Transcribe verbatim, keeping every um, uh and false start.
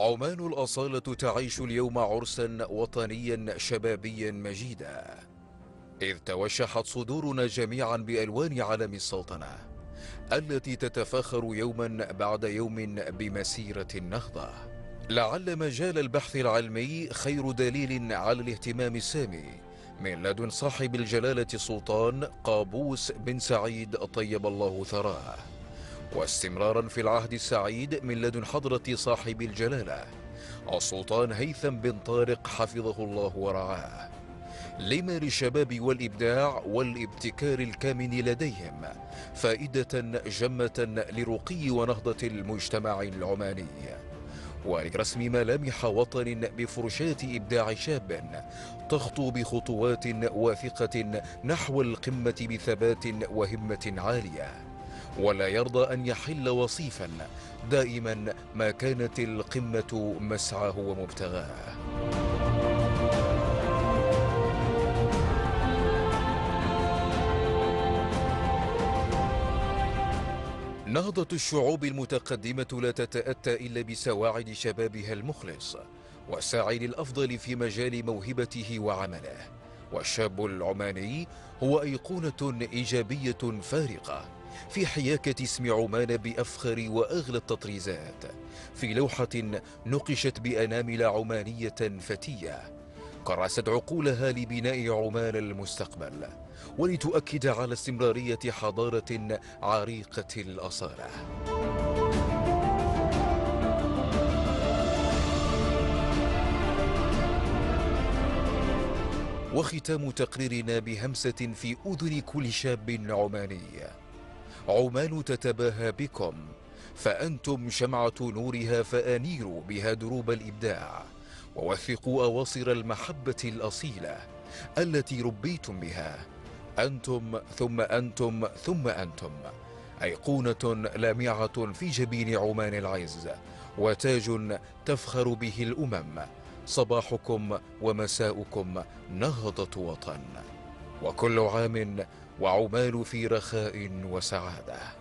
عمان الأصالة تعيش اليوم عرسا وطنيا شبابيا مجيدا، إذ توشحت صدورنا جميعا بألوان علم السلطنة التي تتفاخر يوما بعد يوم بمسيرة النهضة. لعل مجال البحث العلمي خير دليل على الاهتمام السامي من لدن صاحب الجلالة السلطان قابوس بن سعيد طيب الله ثراه، واستمرارا في العهد السعيد من لدن حضرة صاحب الجلالة السلطان هيثم بن طارق حفظه الله ورعاه، لما للشباب والإبداع والابتكار الكامن لديهم فائدة جمة لرقي ونهضة المجتمع العماني، ولرسم ملامح وطن بفرشاة إبداع شاب تخطو بخطوات واثقة نحو القمة بثبات وهمة عالية، ولا يرضى أن يحل وصيفا دائما ما كانت القمة مسعاه ومبتغاه. نهضة الشعوب المتقدمة لا تتأتى إلا بسواعد شبابها المخلص والساعي للأفضل في مجال موهبته وعمله، والشاب العماني هو أيقونة إيجابية فارقة في حياكة اسم عمان بأفخر وأغلى التطريزات، في لوحة نقشت بأنامل عمانية فتية كرست عقولها لبناء عمان المستقبل ولتؤكد على استمرارية حضارة عريقة الأصالة. وختام تقريرنا بهمسة في أذن كل شاب عماني: عمان تتباهى بكم، فأنتم شمعة نورها، فأنيروا بها دروب الإبداع، ووثقوا أواصر المحبة الأصيلة التي ربيتم بها. أنتم ثم أنتم ثم أنتم، أيقونة لامعة في جبين عمان العز، وتاج تفخر به الأمم. صباحكم ومساؤكم نهضة وطن، وكل عام وعمان في رخاء وسعادة.